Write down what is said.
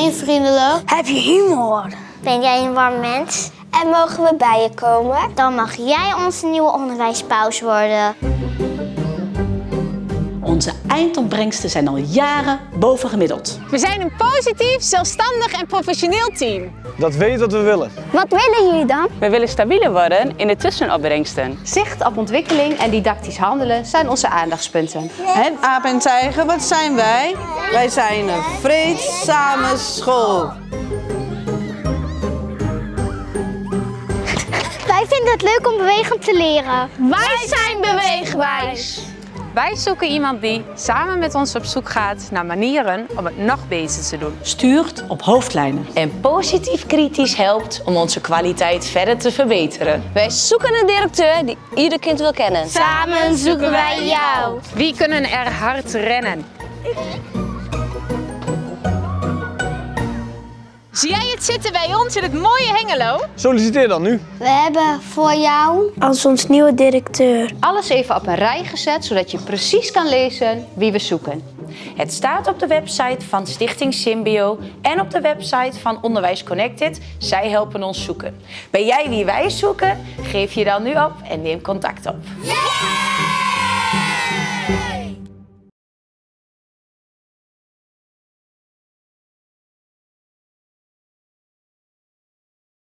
je vriendelijk? Heb je humor? Ben jij een warm mens? En mogen we bij je komen? Dan mag jij onze nieuwe onderwijspaus worden. Onze eindopbrengsten zijn al jaren bovengemiddeld. We zijn een positief, zelfstandig en professioneel team. Dat weet wat we willen. Wat willen jullie dan? We willen stabieler worden in de tussenopbrengsten. Zicht op ontwikkeling en didactisch handelen zijn onze aandachtspunten. En aap en tijger, wat zijn wij? Wij zijn een vreedzame school. Wij vinden het leuk om bewegend te leren. Wij zijn beweegwijs. Wij zoeken iemand die samen met ons op zoek gaat naar manieren om het nog beter te doen. Stuurt op hoofdlijnen. En positief kritisch helpt om onze kwaliteit verder te verbeteren. Wij zoeken een directeur die ieder kind wil kennen. Samen zoeken wij jou. Wie kunnen er hard rennen? Zie jij het zitten bij ons in het mooie Hengelo? Solliciteer dan nu. We hebben voor jou Als ons nieuwe directeur. Alles even op een rij gezet, zodat je precies kan lezen wie we zoeken. Het staat op de website van Stichting Symbio en op de website van Onderwijs Connected. Zij helpen ons zoeken. Ben jij wie wij zoeken? Geef je dan nu op en neem contact op. Yeah!